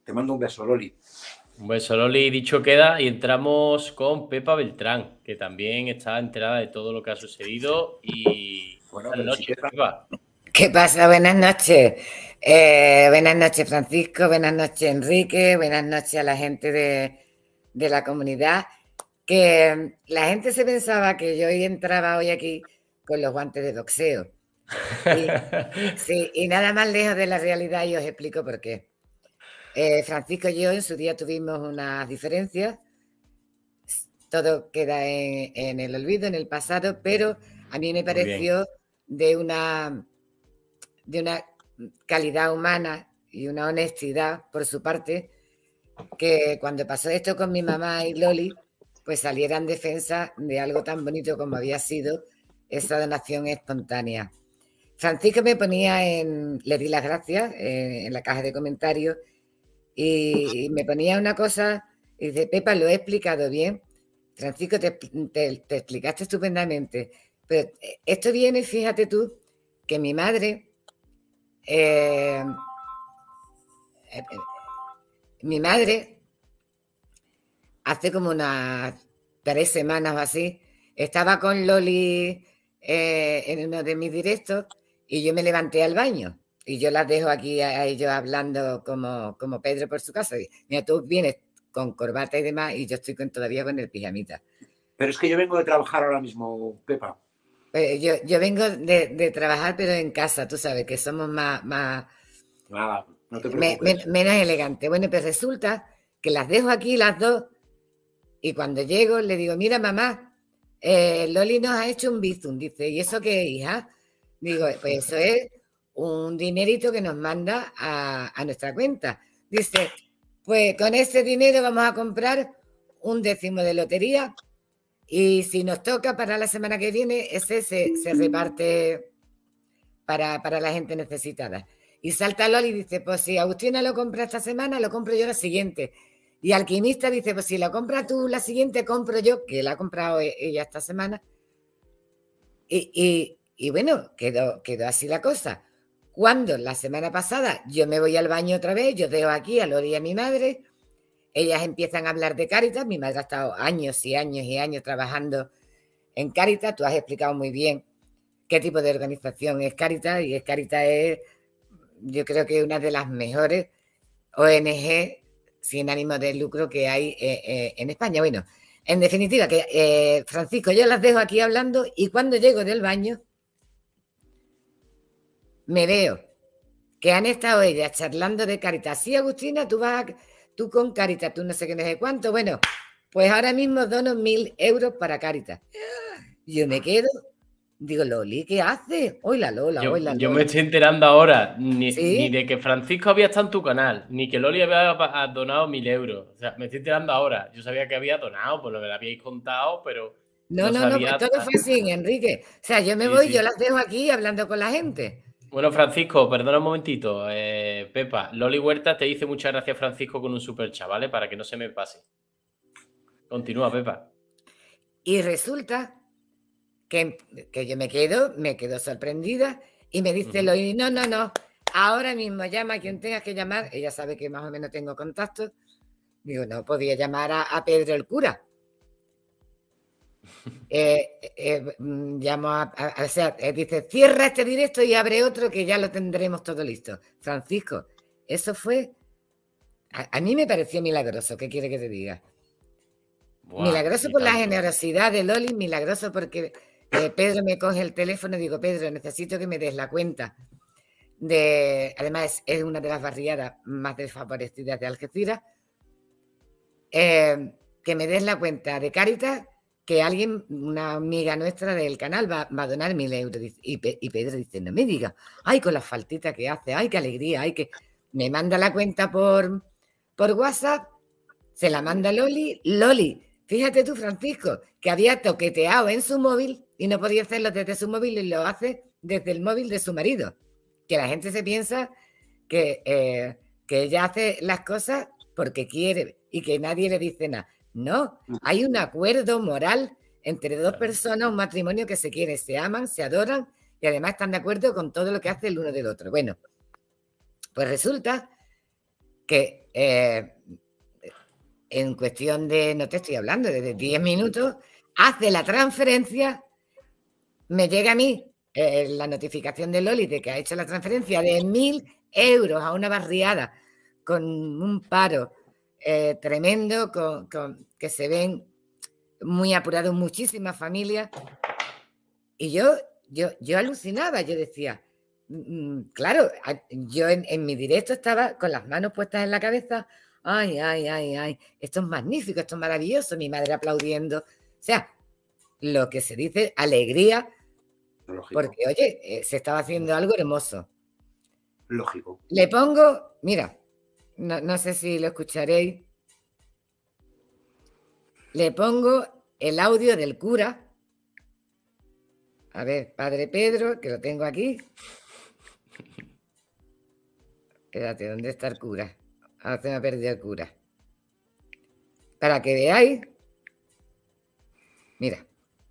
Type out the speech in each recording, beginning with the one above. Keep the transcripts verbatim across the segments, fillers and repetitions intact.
Te mando un beso, Loli. Un beso, Loli. Dicho queda, y entramos con Pepa Beltrán, que también está enterada de todo lo que ha sucedido. Y Bueno, buenas pero si noches, Pepa... Pepa. ¿Qué pasa? Buenas noches. Eh, buenas noches, Francisco. Buenas noches, Enrique. Buenas noches a la gente de, de la comunidad. Que la gente se pensaba que yo hoy entraba hoy aquí con los guantes de boxeo. Y, sí, y nada más lejos de la realidad, y os explico por qué. Eh, Francisco y yo en su día tuvimos unas diferencias. Todo queda en, en el olvido, en el pasado, pero a mí me pareció de una... de una calidad humana y una honestidad por su parte, que cuando pasó esto con mi mamá y Loli, pues saliera en defensa de algo tan bonito como había sido esa donación espontánea. Francisco me ponía en, le di las gracias en, en la caja de comentarios y, y me ponía una cosa y dice, Pepa, lo he explicado bien. Francisco, te, te, te explicaste estupendamente, pero esto viene, fíjate tú, que mi madre Eh, eh, mi madre, hace como unas tres semanas o así, estaba con Loli eh, en uno de mis directos y yo me levanté al baño. Y yo las dejo aquí a, a ellos hablando como, como Pedro por su casa. Y, mira, tú vienes con corbata y demás y yo estoy con, todavía con el pijamita. Pero es que yo vengo de trabajar ahora mismo, Pepa. Eh, yo, yo vengo de, de trabajar, pero en casa, tú sabes, que somos más... más Nada, no te Me, preocupes. me, menos elegante. Bueno, pues resulta que las dejo aquí las dos y cuando llego le digo, mira mamá, eh, Loli nos ha hecho un bizum. Dice, ¿y eso qué es, hija? Digo, pues eso es un dinerito que nos manda a, a nuestra cuenta. Dice, pues con ese dinero vamos a comprar un décimo de lotería y si nos toca para la semana que viene, ese se, se reparte para, para la gente necesitada. Y salta Loli y dice, pues si Agustina lo compra esta semana, lo compro yo la siguiente. Y Alquimista dice, pues si la compras tú la siguiente, compro yo, que la ha comprado ella esta semana. Y, y, y bueno, quedó, quedó así la cosa. Cuando la semana pasada yo me voy al baño otra vez, yo dejo aquí a Loli y a mi madre, ellas empiezan a hablar de Cáritas, mi madre ha estado años y años y años trabajando en Cáritas, tú has explicado muy bien qué tipo de organización es Cáritas, y es Cáritas es, yo creo que una de las mejores O N G sin ánimo de lucro que hay eh, eh, en España. Bueno, en definitiva, que eh, Francisco, yo las dejo aquí hablando y cuando llego del baño me veo que han estado ellas charlando de Cáritas. Sí, Agustina, tú vas, a, tú con Cáritas, tú no sé qué, no sé cuánto. Bueno, pues ahora mismo dono mil euros para Cáritas. Yo me quedo, digo, Loli, ¿qué hace? Hoy la Lola, Yo, hoy la yo Lola. me estoy enterando ahora ni, ni ¿Sí? de que Francisco había estado en tu canal, ni que Loli había donado mil euros. O sea, me estoy enterando ahora. Yo sabía que había donado, pues lo que le habíais contado, pero No, no no, no, pues sabía. todo fue así, Enrique. O sea, yo me Sí, voy, yo sí. las dejo aquí hablando con la gente. Bueno, Francisco, perdona un momentito. Eh, Pepa, Loli Huerta te dice muchas gracias, Francisco, con un super chat, ¿vale? Para que no se me pase. Continúa, Pepa. Y resulta que, que yo me quedo, me quedo sorprendida y me dice uh-huh. Loli, no, no, no, ahora mismo llama a quien tengas que llamar. Ella sabe que más o menos tengo contactos. Digo, no, podía llamar a, a Pedro el cura. Eh, eh, llamo a, a, o sea, eh, dice, cierra este directo y abre otro que ya lo tendremos todo listo. Francisco, eso fue, a, a mí me pareció milagroso. ¿Qué quiere que te diga? Buah, milagroso por tanto. La generosidad de Loli, milagroso porque eh, Pedro me coge el teléfono y digo, Pedro, necesito que me des la cuenta de, además es, es una de las barriadas más desfavorecidas de Algeciras, eh, que me des la cuenta de Cáritas, que alguien, una amiga nuestra del canal va, va a donar mil euros. Y, y Pedro dice, no me digas, ay, con la faltita que hace, ay, qué alegría, ay, que me manda la cuenta por, por WhatsApp, se la manda Loli, Loli, fíjate tú, Francisco, que había toqueteado en su móvil y no podía hacerlo desde su móvil y lo hace desde el móvil de su marido. Que la gente se piensa que, eh, que ella hace las cosas porque quiere y que nadie le dice nada. No, hay un acuerdo moral entre dos personas, un matrimonio que se quiere, se aman, se adoran y además están de acuerdo con todo lo que hace el uno del otro. Bueno, pues resulta que eh, en cuestión de, no te estoy hablando, de diez minutos, hace la transferencia, me llega a mí eh, la notificación de Loli de que ha hecho la transferencia de mil euros a una barriada con un paro eh, tremendo, con, con, que se ven muy apurados muchísimas familias. Y yo, yo, yo alucinaba, yo decía, mm, claro, yo en, en mi directo estaba con las manos puestas en la cabeza, ay, ay, ay, ay, esto es magnífico, esto es maravilloso, mi madre aplaudiendo. O sea, lo que se dice alegría, Lógico. porque, oye, eh, se estaba haciendo algo hermoso. Lógico. Le pongo, mira, no, no sé si lo escucharéis, le pongo el audio del cura. A ver, Padre Pedro, que lo tengo aquí. Espérate, ¿dónde está el cura? Ahora se me ha perdido el cura. Para que veáis. Mira.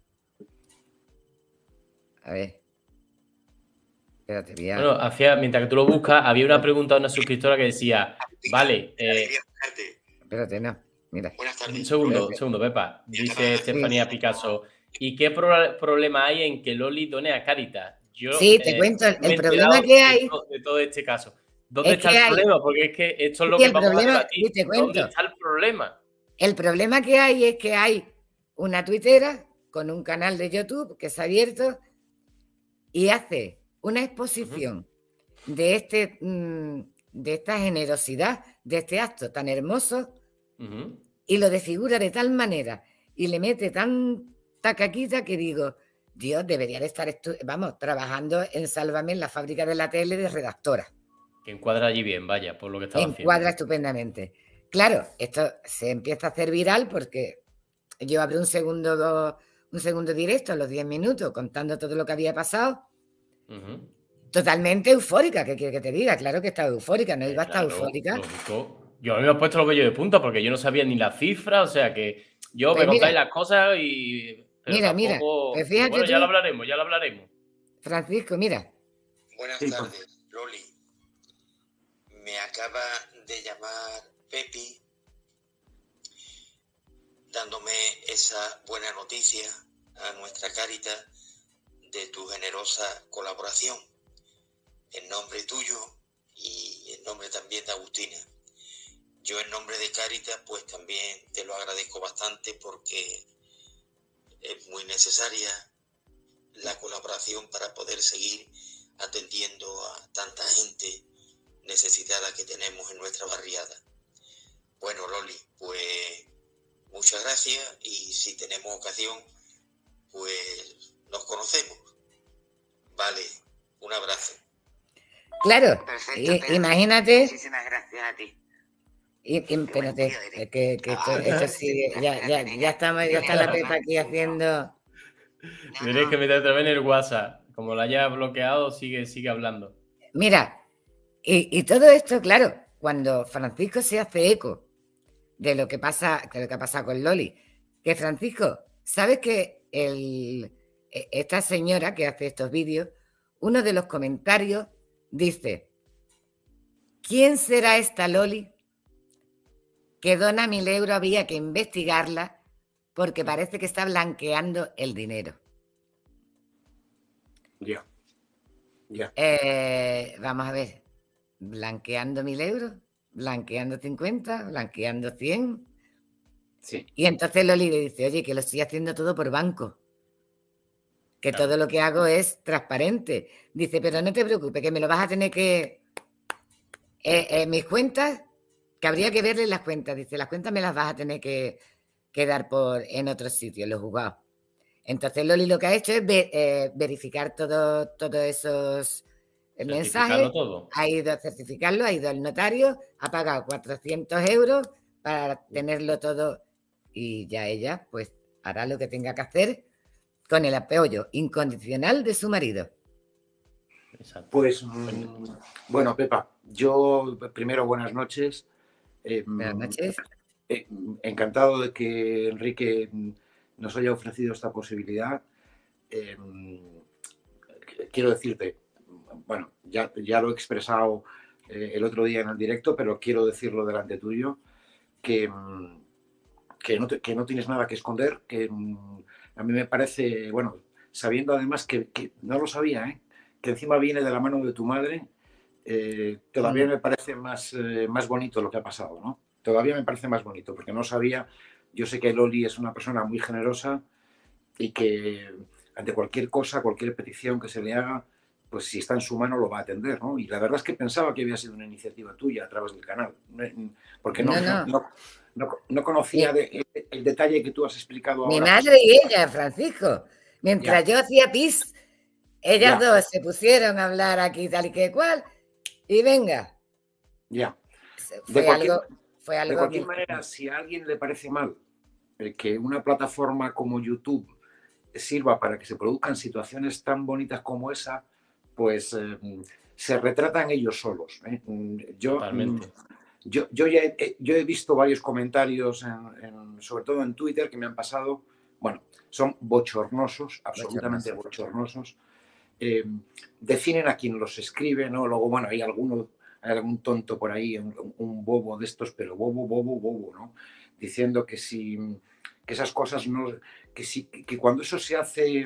A ver. Espérate, voy a... Bueno, hacía, mientras que tú lo buscas, había una pregunta de una suscriptora que decía, vale, eh, Espérate, no. Mira. un segundo, un segundo, Pepa. Dice Estefanía Picasso, ¿y qué pro problema hay en que Loli done a Caritas? Yo, sí, te eh, cuento, el, me he el problema que hay... De todo, de todo este caso. ¿Dónde es está que el hay, problema? Porque es que esto es lo sí, que el vamos problema, a debatir. sí, te cuento. ¿Dónde está el problema? El problema que hay es que hay una tuitera con un canal de YouTube que se ha abierto y hace una exposición uh-huh. de, este, de esta generosidad, de este acto tan hermoso, uh-huh. y lo desfigura de tal manera y le mete tanta caquita que digo, Dios, debería de estar, vamos, trabajando en Sálvame en la fábrica de la tele de redactora. Que encuadra allí bien, vaya, por lo que estaba encuadra haciendo. Encuadra estupendamente. Claro, esto se empieza a hacer viral porque yo abrí un segundo, un segundo directo a los diez minutos contando todo lo que había pasado. Uh-huh. Totalmente eufórica, ¿qué quiere que te diga? Claro que estaba eufórica, no eh, iba a estar claro, eufórica. Lógico. Yo a mí me he puesto los vellos de punta porque yo no sabía ni la cifra, o sea que yo pues me contáis las cosas y... Pero mira, tampoco... mira, pues fíjate bueno, tú, ya lo hablaremos, ya lo hablaremos. Francisco, mira. Buenas sí, tardes, pues. Loli. Me acaba de llamar Pepi dándome esa buena noticia a nuestra Cáritas de tu generosa colaboración. En nombre tuyo y en nombre también de Agustina. Yo en nombre de Cáritas pues también te lo agradezco bastante porque es muy necesaria la colaboración para poder seguir atendiendo a tanta gente necesitada que tenemos en nuestra barriada. Bueno, Loli, pues muchas gracias y si tenemos ocasión, pues nos conocemos. Vale, un abrazo. Claro, perfecto, y, imagínate. Muchísimas gracias a ti. Y, y, espérate, que, que, que esto, esto sí, ya, ya, ya, estamos, ya está la Pepa aquí haciendo... Tienes que meter otra vez en el WhatsApp. Como la haya bloqueado, sigue, sigue hablando. Mira, y, y todo esto, claro, cuando Francisco se hace eco de lo que pasa, de lo que ha pasado con Loli, que Francisco, ¿sabes que el, esta señora que hace estos vídeos, uno de los comentarios dice, ¿quién será esta Loli que dona mil euros? Había que investigarla porque parece que está blanqueando el dinero. Ya. Ya. Eh, vamos a ver. ¿Blanqueando mil euros? ¿Blanqueando cincuenta? ¿Blanqueando cien? Sí. Y entonces Loli le dice, oye, que lo estoy haciendo todo por banco. Que claro. Todo lo que hago es transparente. Dice, pero no te preocupes, que me lo vas a tener que... Eh, eh, mis cuentas, que habría que verle las cuentas. Dice, las cuentas me las vas a tener que, que dar por, en otros sitios, los juzgados. Entonces Loli lo que ha hecho es ver, eh, verificar todo, todos esos mensajes. Todo. Ha ido a certificarlo, ha ido al notario, ha pagado cuatrocientos euros para tenerlo todo y ya ella pues hará lo que tenga que hacer con el apoyo incondicional de su marido. Exacto. Pues, mmm, bueno, Pepa, yo primero buenas noches. Eh, buenas noches. Eh, encantado de que Enrique nos haya ofrecido esta posibilidad. Eh, quiero decirte, bueno, ya, ya lo he expresado eh, el otro día en el directo, pero quiero decirlo delante tuyo, que, que, no, te, que no tienes nada que esconder, que a mí me parece, bueno, sabiendo además que, que no lo sabía, ¿eh? Que encima viene de la mano de tu madre, eh, todavía me parece más, eh, más bonito lo que ha pasado, ¿no? Todavía me parece más bonito, porque no sabía, yo sé que Loli es una persona muy generosa y que ante cualquier cosa, cualquier petición que se le haga, pues si está en su mano lo va a atender, ¿no? Y la verdad es que pensaba que había sido una iniciativa tuya a través del canal, porque no, no, no. no, no, no conocía de, el, el detalle que tú has explicado ahora. Mi madre y ella, Francisco, mientras ya. yo hacía pis, ellas ya. dos se pusieron a hablar aquí tal y que cual, y venga. Ya. Fue, de cualquier, algo, fue algo... De cualquier que... manera, si a alguien le parece mal eh, que una plataforma como YouTube sirva para que se produzcan situaciones tan bonitas como esa, pues eh, se retratan ellos solos. ¿eh? Yo, Totalmente. yo, yo, ya he, yo he visto varios comentarios, en, en, sobre todo en Twitter, que me han pasado, bueno, son bochornosos, absolutamente bochornosos. Eh, definen a quien los escribe, ¿no? Luego, bueno, hay alguno, hay algún tonto por ahí, un, un bobo de estos, pero bobo, bobo, bobo, ¿no? Diciendo que si que esas cosas no, que, si, que cuando eso se hace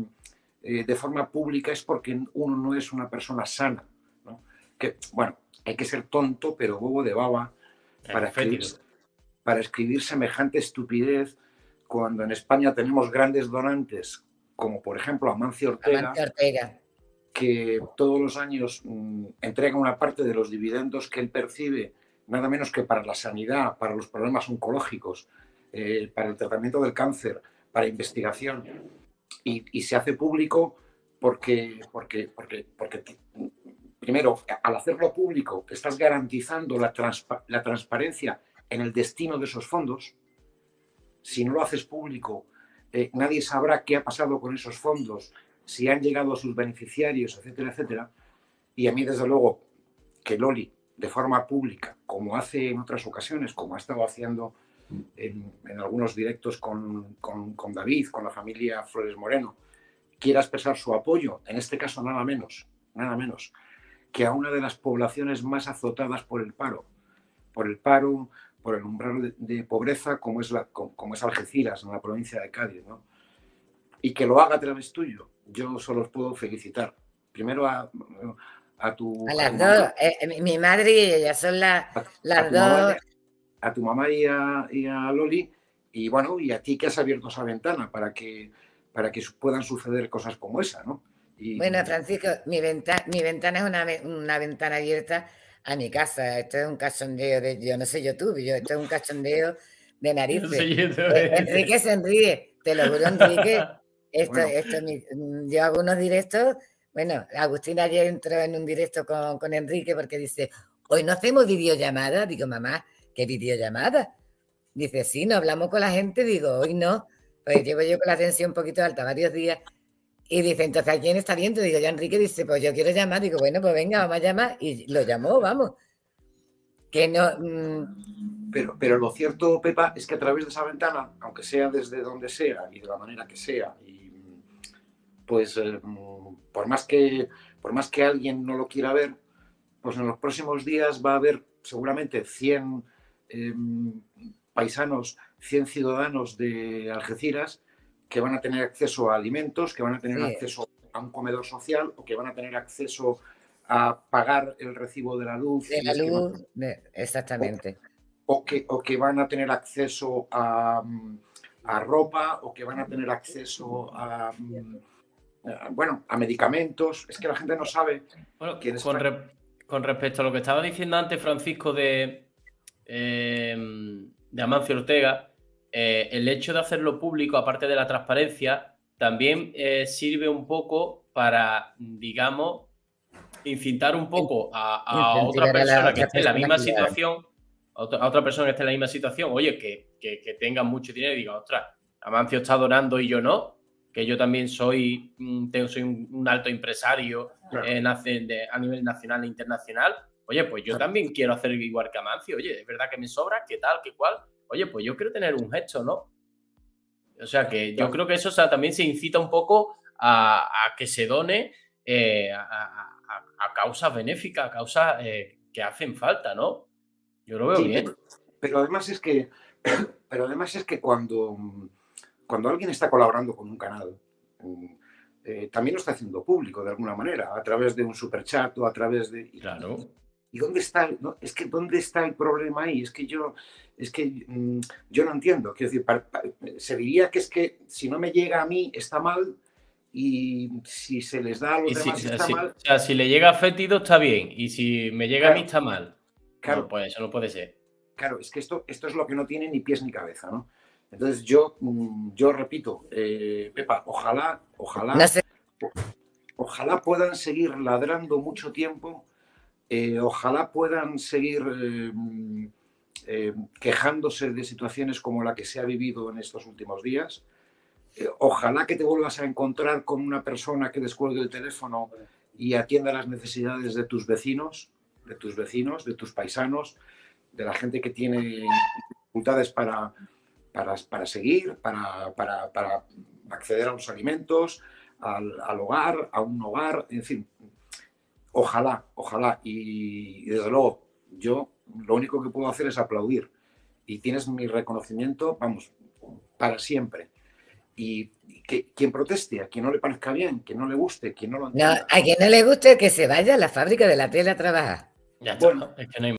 eh, de forma pública es porque uno no es una persona sana, ¿no? Que, bueno, hay que ser tonto, pero bobo de baba para escribir, para escribir semejante estupidez cuando en España tenemos grandes donantes, como por ejemplo Amancio Ortega, Amancio Ortega. que todos los años mmm, entrega una parte de los dividendos que él percibe, nada menos que para la sanidad, para los problemas oncológicos, Eh, para el tratamiento del cáncer, para investigación, y, y se hace público porque, porque, porque, porque, primero, al hacerlo público, estás garantizando la, transpa la transparencia en el destino de esos fondos. Si no lo haces público, eh, nadie sabrá qué ha pasado con esos fondos, si han llegado a sus beneficiarios, etcétera, etcétera. Y a mí, desde luego, que Loli, de forma pública, como hace en otras ocasiones, como ha estado haciendo En, en algunos directos con, con, con David, con la familia Flores Moreno, quiera expresar su apoyo, en este caso nada menos, nada menos, que a una de las poblaciones más azotadas por el paro, por el paro, por el umbral de, de pobreza, como es, la, como, como es Algeciras, en la provincia de Cádiz, ¿no? Y que lo haga a través tuyo, yo solo os puedo felicitar. Primero a, a tu... A las a tu dos, mamá, eh, mi madre y ella son la, a, las a tu dos... Mamá, a tu mamá y a, y a Loli, y bueno, y a ti que has abierto esa ventana para que, para que puedan suceder cosas como esa, ¿no? Y... Bueno, Francisco, mi, venta, mi ventana es una, una ventana abierta a mi casa. Esto es un cachondeo de, yo no sé YouTube, yo, esto es un cachondeo de narices. No sé, eh, Enrique se ríe, te lo juro, Enrique. Esto, bueno. esto, mi, yo hago unos directos, bueno, Agustín ayer entró en un directo con, con Enrique porque dice, hoy no hacemos videollamada, digo, mamá, ¿qué videollamada? Dice, sí, no hablamos con la gente. Digo, hoy no. Pues llevo yo con la tensión un poquito alta varios días. Y dice, entonces, ¿a quién está viendo? Digo, ya Enrique dice, pues yo quiero llamar. Digo, bueno, pues venga, vamos a llamar. Y lo llamó, vamos. Que no... Mmm... Pero, pero lo cierto, Pepa, es que a través de esa ventana, aunque sea desde donde sea y de la manera que sea, y pues eh, por más que, por más que alguien no lo quiera ver, pues en los próximos días va a haber seguramente cien eh, paisanos, cien ciudadanos de Algeciras que van a tener acceso a alimentos, que van a tener sí. acceso a un comedor social o que van a tener acceso a pagar el recibo de la luz. De la luz, van, de, exactamente. O, o, que, o que van a tener acceso a, a ropa o que van a tener acceso a... a bueno, a medicamentos. Es que la gente no sabe. Bueno, quién es con, re, con respecto a lo que estaba diciendo antes Francisco de, eh, de Amancio Ortega, eh, el hecho de hacerlo público, aparte de la transparencia, también eh, sirve un poco para, digamos, incitar un poco a, a otra persona a que esté en la misma situación, a otra, a otra persona que esté en la misma situación, oye, que, que, que tenga mucho dinero y diga, ostras, Amancio está donando y yo no, que yo también soy, tengo, soy un, un alto empresario claro. eh, de, a nivel nacional e internacional. Oye, pues yo claro. también quiero hacer igual que Amancio. Oye, es verdad que me sobra, ¿qué tal, qué cual? Oye, pues yo quiero tener un gesto, ¿no? O sea, que claro. yo creo que eso o sea, también se incita un poco a, a que se done eh, a, a, a causas benéficas, a causas eh, que hacen falta, ¿no? Yo lo veo Sí, bien. pero, pero además es que, pero además es que cuando, cuando alguien está colaborando con un canal, eh, también lo está haciendo público de alguna manera, a través de un superchat o a través de... Claro. ¿Y dónde está? No, es que ¿dónde está el problema ahí? Es que yo, es que mm, yo no entiendo. Quiero decir, para, para, se diría que es que si no me llega a mí está mal y si se les da a los y demás si, está si, mal. O sea, si le llega a Fétido está bien y si me llega claro, a mí está mal. Claro. No, pues eso no puede ser. Claro, es que esto, esto es lo que no tiene ni pies ni cabeza, ¿no? Entonces yo, yo repito, eh, Pepa, ojalá, ojalá, no sé. ojalá puedan seguir ladrando mucho tiempo. Eh, ojalá puedan seguir eh, eh, quejándose de situaciones como la que se ha vivido en estos últimos días. Eh, ojalá que te vuelvas a encontrar con una persona que descuelgue el teléfono y atienda las necesidades de tus vecinos, de tus vecinos, de tus paisanos, de la gente que tiene dificultades para, para, para seguir, para, para, para acceder a los alimentos, al, al hogar, a un hogar, en fin. Ojalá, ojalá. Y, y desde luego, yo lo único que puedo hacer es aplaudir. Y tienes mi reconocimiento, vamos, para siempre. Y que quien proteste, a quien no le parezca bien, quien no le guste, quien no lo entienda. No, a quien no le guste, que se vaya a la fábrica de la tele a trabajar. Ya está, bueno, es que no hay